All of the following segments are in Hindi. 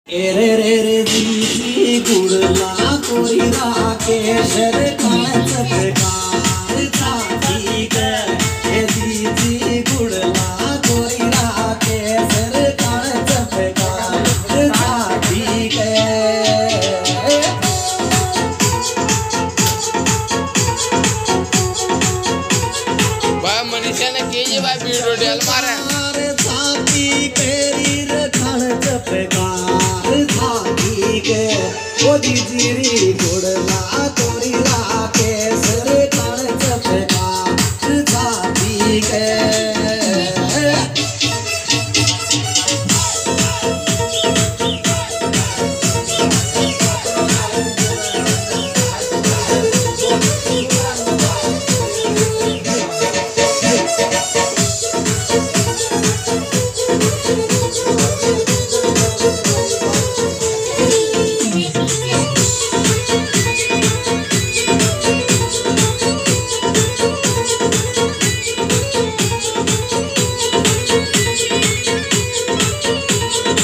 एरे रे रे दीदी गुड़ला कोरिरा केशर कांच कार चाची के ए दीदी गुड़ला कोरिरा केशर कांच कार चाची के भाई मनीषा ने की जी भाई वीडियो डाल मारे चाची केरी कांच कार चाची के ओ दीदी गुड़ला कोरिरा केशर कांच कार चाची के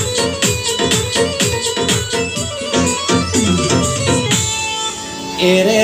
एरे